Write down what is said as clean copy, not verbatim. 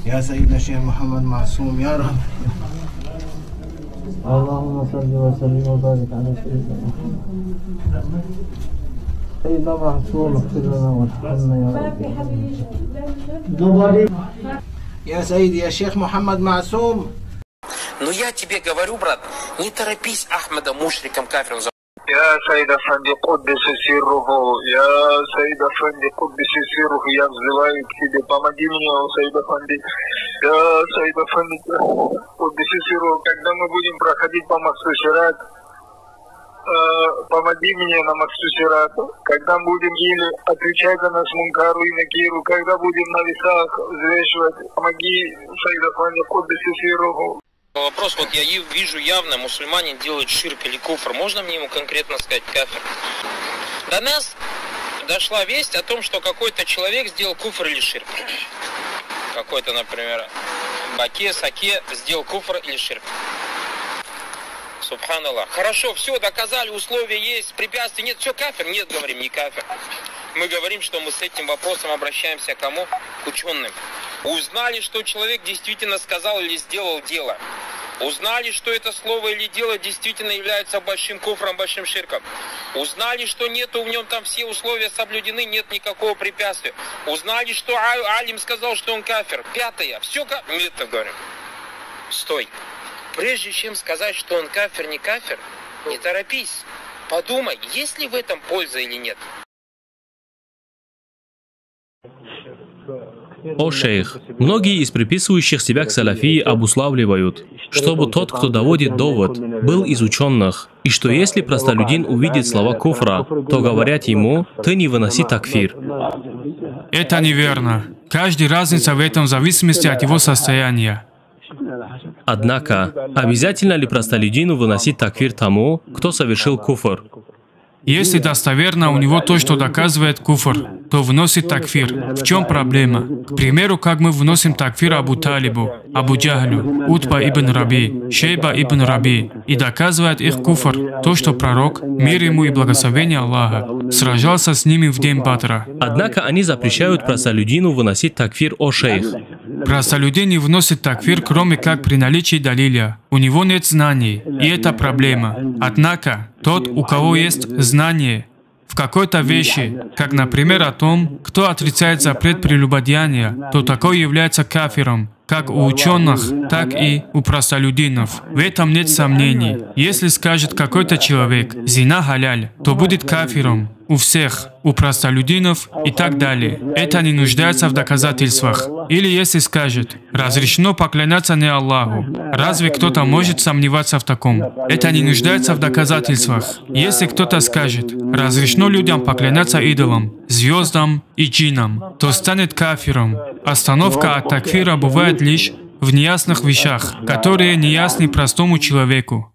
يا سيدنا الشيخ محمد معصوم يا رب. اللهم صل وسلم وبارك على سيدنا محمد. سيدنا معصوم اغفر لنا وارحمنا يا رب. يا سيدي يا شيخ محمد معصوم. Но я тебе говорю, брат, не торопись Ахмада мушриком кафиром. يا سيد أفندي قدس سره يا سيد أفندي قدس سره я взываю к тебе, помоги мне, о Саид Афанди. Я Саид Афанди قدس сиру, когда мы будем проходить по мосту Сират, помоги мне на мосту Сират, когда будем или отвечать за нас Мункару и Накиру, когда будем на весах взвешивать, помоги Саид Афанди قدس сиру. Вопрос, вот я вижу явно, мусульманин делает ширк или куфр. Можно мне ему конкретно сказать кафир? До нас дошла весть о том, что какой-то человек сделал куфр или ширк. Какой-то, например, Баке, Саке сделал куфр или ширк. Субханаллах. Хорошо, все, доказали, условия есть, препятствий нет. Все, кафир? Нет, говорим, не кафир. Мы говорим, что мы с этим вопросом обращаемся к кому? К ученым. Узнали, что человек действительно сказал или сделал дело. Узнали, что это слово или дело действительно является большим куфром, большим ширком. Узнали, что нету в нем там все условия соблюдены, нет никакого препятствия. Узнали, что алим сказал, что он кафир. Пятое. Все кафир. Нет, говорим. Стой. Прежде чем сказать, что он кафир, не кафир, не торопись. Подумай, есть ли в этом польза или нет. О шейх, многие из приписывающих себя к салафии обуславливают, чтобы тот, кто доводит довод, был из ученых, и что если простолюдин увидит слова куфра, то говорят ему: «Ты не выноси такфир». Это неверно. Каждая разница в этом в зависимости от его состояния. Однако, обязательно ли простолюдину выносить такфир тому, кто совершил куфр? Если достоверно у него то, что доказывает куфр, то вносит такфир. В чем проблема? К примеру, как мы вносим такфир Абу Талибу, Абу Джахлю, Утба ибн Раби, Шейба ибн Раби, и доказывает их куфр, то, что пророк, мир ему и благословение Аллаха, сражался с ними в день Бадра. Однако они запрещают простолюдину выносить такфир, о шейх. Простолюдин не вносит такфир, кроме как при наличии далиля. У него нет знаний, и это проблема. Однако, тот, у кого есть знание в какой-то вещи, как, например, о том, кто отрицает запрет прелюбодеяния, то такой является кафиром, как у ученых, так и у простолюдинов. В этом нет сомнений. Если скажет какой-то человек «зина халяль», то будет кафиром у всех, у простолюдинов и так далее. Это не нуждается в доказательствах. Или если скажет «разрешено поклоняться не Аллаху», разве кто-то может сомневаться в таком? Это не нуждается в доказательствах. Если кто-то скажет «разрешено людям поклоняться идолам, звездам и джиннам», то станет кафиром. Остановка от такфира бывает лишь в неясных вещах, которые неясны простому человеку.